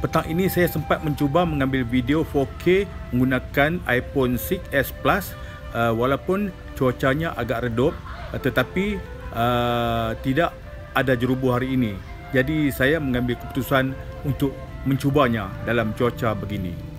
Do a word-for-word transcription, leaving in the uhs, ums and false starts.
Petang ini saya sempat mencuba mengambil video four K menggunakan iPhone six S Plus, uh, walaupun cuacanya agak redup, uh, tetapi uh, tidak ada jerubu hari ini. Jadi saya mengambil keputusan untuk mencubanya dalam cuaca begini.